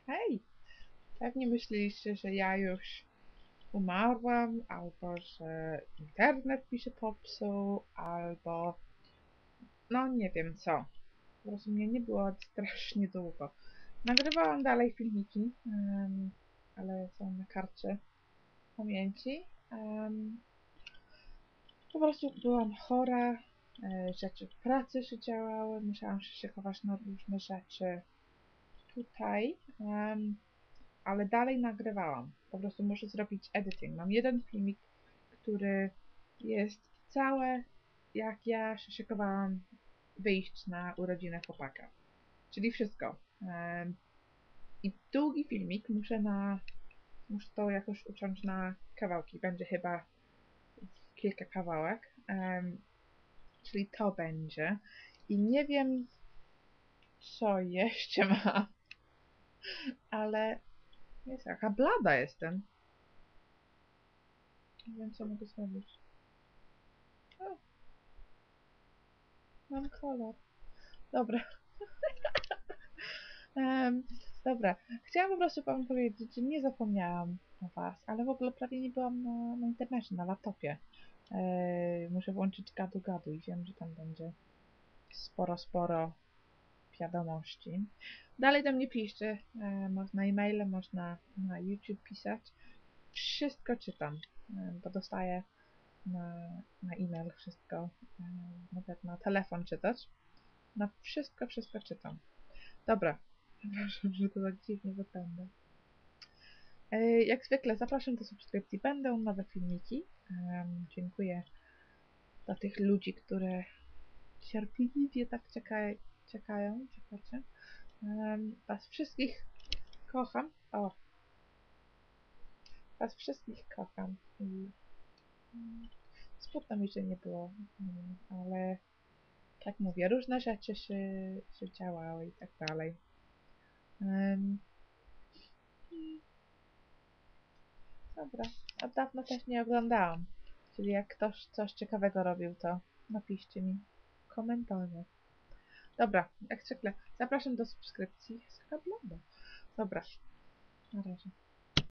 Hej! Pewnie myśleliście, że ja już umarłam, albo że internet mi się popsuł, albo no nie wiem co. Po prostu mnie nie było strasznie długo. Nagrywałam dalej filmiki, ale są na karcie pamięci. Po prostu byłam chora, rzeczy w pracy się działały, musiałam się szykować na różne rzeczy tutaj. Ale dalej nagrywałam. Po prostu muszę zrobić editing. Mam jeden filmik, który jest całe jak ja się szykowałam wyjść na urodzinę chłopaka. Czyli wszystko. I długi filmik muszę to jakoś uciąć na kawałki. Będzie chyba kilka kawałek. Czyli to będzie. I nie wiem, co jeszcze ma, ale jest jaka blada jestem. Nie wiem, co mogę zrobić. O, mam kolor. Dobra. Em, dobra. Chciałam po prostu wam powiedzieć, że nie zapomniałam o was, ale w ogóle prawie nie byłam na internecie, na laptopie. Muszę włączyć gadu i wiem, że tam będzie sporo wiadomości. Dalej do mnie piszcie. Można e-maile, można na YouTube pisać. Wszystko czytam, bo dostaję na e-mail wszystko. Mogę na telefon czytać. Na wszystko czytam. Dobra. Przepraszam, że to tak dziwnie wygląda. Jak zwykle zapraszam do subskrypcji. Będą nowe filmiki. Dziękuję dla tych ludzi, które cierpliwie tak czekacie. Was wszystkich kocham. O, was wszystkich kocham. I smutno mi, że nie było. Ale tak mówię, różne rzeczy się działały i tak dalej. Dobra, od dawna też nie oglądałam. Czyli jak ktoś coś ciekawego robił, to napiszcie mi w komentarzach. Dobra, jak zwykle zapraszam do subskrypcji. Jest taka blada. Dobra, na razie.